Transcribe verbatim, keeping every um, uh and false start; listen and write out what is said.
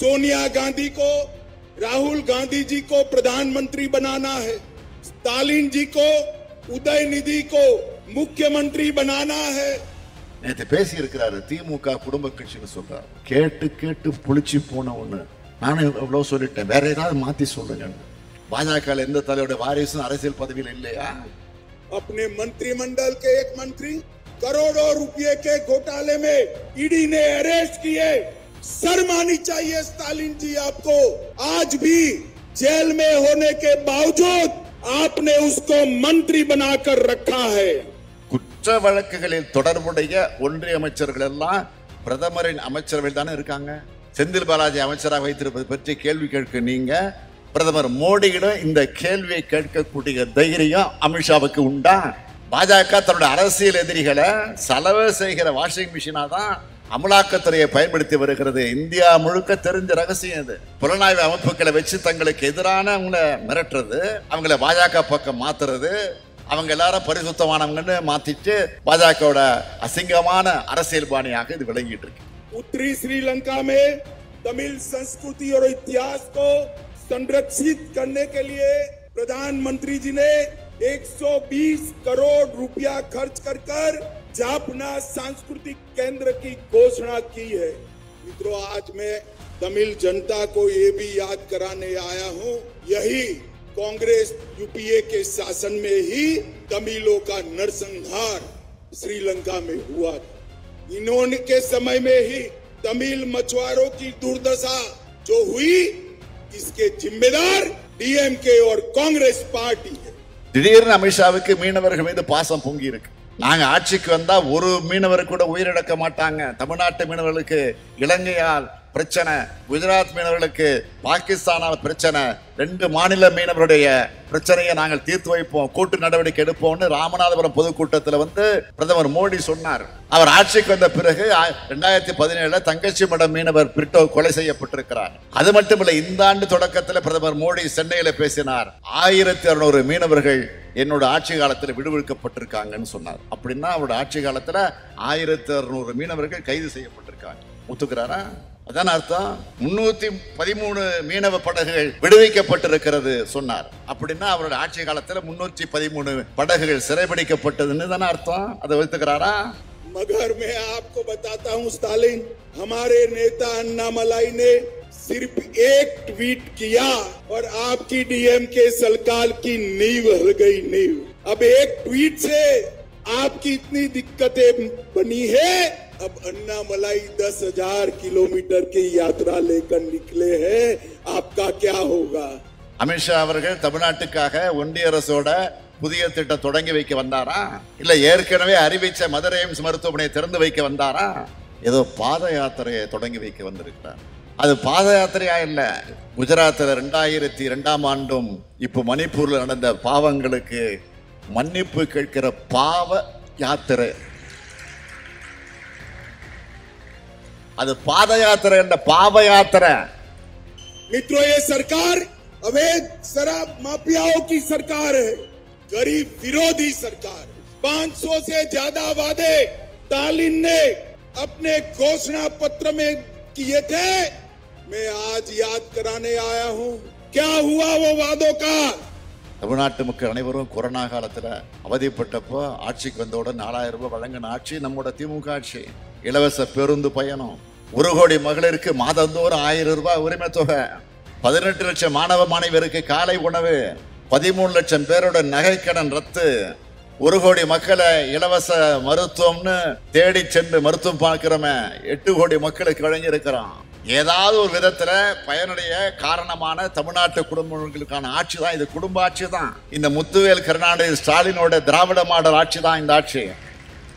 सोनिया गांधी को, राहुल गांधी जी को प्रधानमंत्री बनाना है, स्टालिन जी को, उदयनिधि को मुख्यमंत्री बनाना है. நேத்து பேசி இருக்கிறாரு திமுக குடும்ப கட்சின்னு சொல்றாரு. கேட்டு கேட்டு புளிச்சு போன ஒண்ணு. நானும் எவ்வளவு சொல்லிட்டேன், வேற ஏதாவது மாத்தி சொல்லுங்க. பாஜக எந்த தலையோட வாரிசும் அரசியல் பதவியில் இல்லையா? अपने मंत्रिमंडल के एक मंत्री करोड़ों रुपए के घोटाले में ईडी ने अरेस्ट किए. शर्म आनी चाहिए स्टालिन जी आपको. आज भी जेल में होने के बावजूद आपने उसको मंत्री बनाकर रखा है. குற்ற வழக்குகளில் தொடர்புடைய ஒன்றிய அமைச்சர்கள் எல்லாம் பிரதமரின் அமைச்சரவையில் தானே இருக்காங்க. செந்தில் பாலாஜி அமைச்சராக வைத்திருப்பது பற்றி கேள்வி கேட்க நீங்க பிரதமர் மோடியிடம் இந்த கேள்வியை கேட்கக்கூடிய தைரியம் அமித்ஷாவுக்கு உண்டா? பாஜக தன்னுடைய அரசியல் எதிரிகளை செலவு செய்கிற வாஷிங் மிஷினா தான் அமலாக்கத்துறையை பயன்படுத்தி வருகிறது. இந்தியா முழுக்க தெரிஞ்ச ரகசியம் இது. புலனாய்வு அமைப்புகளை வச்சு தங்களுக்கு எதிரான அவங்களை மிரட்டுறது, அவங்களை பாஜக பக்கம் மாத்துறது, அவங்க எல்லாரும் பரிசுத்தமானவங்கன்னு மாத்திட்டு பாஜகவோட அசிங்கமான அரசியல் பாணியாக இது விளங்கிட்டு இருக்கு. उत्तरी श्रीलंका में तमिल संस्कृति और इतिहास को संरक्षित करने के लिए प्रधानमंत्री जी ने एक सौ बीस करोड़ रुपया खर्च कर कर जापना सांस्कृतिक केंद्र की घोषणा की है. मित्रों, आज मैं तमिल जनता को ये भी याद कराने आया हूँ, यही कांग्रेस यूपीए के शासन में ही तमिलों का नरसंहार श्रीलंका में हुआ था. इन्होंने के समय में ही तमिल मछुआरों की दुर्दशा जो हुई, इसके जिम्मेदार डीएमके और कांग्रेस पार्टी है. திடீர்னு அமித்ஷாவுக்கு மீனவர்கள் மீது பாசம் பொங்கி இருக்கு. நாங்க ஆட்சிக்கு வந்தா ஒரு மீனவர் கூட உயிரிழக்க மாட்டாங்க. தமிழ்நாட்டு மீனவர்களுக்கு இலங்கையால் பிரச்சனை, குஜராத் மீனவர்களுக்கு பாகிஸ்தானால் பிரச்சனை, ரெண்டு மாநில மீனவருடைய பிரச்சனையை நாங்கள் தீர்த்து வைப்போம், கூட்டு நடவடிக்கை எடுப்போம்னு ராமநாதபுரம் பொதுக்கூட்டத்தில் வந்து பிரதமர் மோடி சொன்னார். அவர் ஆட்சிக்கு வந்த பிறகு இரண்டாயிரத்தி பதினேழுல தங்கச்சி மடம் மீனவர் பிரிட்டோ கொலை செய்யப்பட்டிருக்கிறார். அது மட்டுமில்லை, இந்த ஆண்டு தொடக்கத்தில் பிரதமர் மோடி சென்னையில பேசினார், ஆயிரத்தி அறுநூறு மீனவர்கள் என்னோட ஆட்சி காலத்தில் விடுவிக்கப்பட்டிருக்காங்கன்னு சொன்னார். அப்படின்னா அவரோட ஆட்சி காலத்துல ஆயிரத்தி அறுநூறு மீனவர்கள் கைது செய்யப்பட்டிருக்காங்க. ஒத்துக்கிறாரா? அதான் அர்த்தம். முன்னூத்தி பதிமூணு மீனவ படகுகள் விடுவிக்கப்பட்டிருக்கிறது சொன்னார். அப்படின்னா அவரோட ஆட்சி காலத்துல முன்னூத்தி பதிமூணு படகுகள் சிறைபிடிக்கப்பட்டதுன்னு தானே அர்த்தம். அதை ஒத்துக்கிறாரா? मगर मैं आपको बताता हूं स्टालिन, हमारे नेता अन्नामलाई ने सिर्फ एक ट्वीट किया और आपकी डीएमके सरकार की नींव हिल गई. नींव अब एक ट्वीट से आपकी इतनी दिक्कतें बनी है. अब अन्नामलाई दस हजार किलोमीटर की यात्रा लेकर निकले हैं, आपका क्या होगा? அமித்ஷா அவர்கள் தமிழ்நாட்டுக்காக ஒன்றிய அரசோட புதிய திட்டம் தொடங்கி வைக்க வந்தாரா? இல்ல ஏற்கனவே அறிவிச்ச மதுரை எய்ம்ஸ் மருத்துவமனையை திறந்து வைக்க வந்தாரா? ஏதோ பாத யாத்திரையை தொடங்கி வைக்க வந்திருக்கிறார். அது பாத யாத்திரையா இல்ல. குஜராத்தில் ரெண்டாயிரத்தி இரண்டாம் ஆண்டும் இப்போ மணிப்பூர்ல நடந்த பாவங்களுக்கு மன்னிப்பு கேட்கிற பாவ யாத்திரை. அது பாத யாத்திரை இல்ல, பாவ யாத்திரை. मित्रों, ये सरकार अवैध शराब माफियाओं की सरकार है, गरीब विरोधी सरकार. पाँच सौ से ज्यादा वादे स्टालिन ने अपने घोषणा पत्र में किए थे. मैं आज याद कराने आया हूं, क्या हुआ वो वादों का. தமிழ்நாட்டு மக்கள் அனைவரும் கொரோனா காலத்துல அவதிப்பட்டப்போ ஆட்சிக்கு வந்தவுடன் நாலாயிரம் ரூபாய் வழங்கின ஆட்சி நம்மோட திமுக ஆட்சி. இலவச பேருந்து பயணம், ஒரு கோடி மகளிருக்கு மாதந்தோறும் ஆயிரம் ரூபாய் உரிமை தொகை, பதினெட்டு லட்சம் மாணவ மாணவியருக்கு காலை உணவு, பதிமூணு லட்சம் பேரோட நகைக்கடன் ரத்து, ஒரு கோடி மக்களை இலவச மருத்துவம்னு தேடி சென்று மருத்துவம் பார்க்கிறோமே எட்டு கோடி மக்களுக்கு வழங்கி இருக்கிறோம். ஏதாவது ஒரு விதத்துல பயனுடைய காரணமான தமிழ்நாட்டு குடும்பங்களுக்கான ஆட்சி தான் இது. குடும்ப ஆட்சி தான் இந்த முத்துவேல் கருணாநிதி ஸ்டாலினோட திராவிட மாடல் ஆட்சி தான் இந்த ஆட்சி.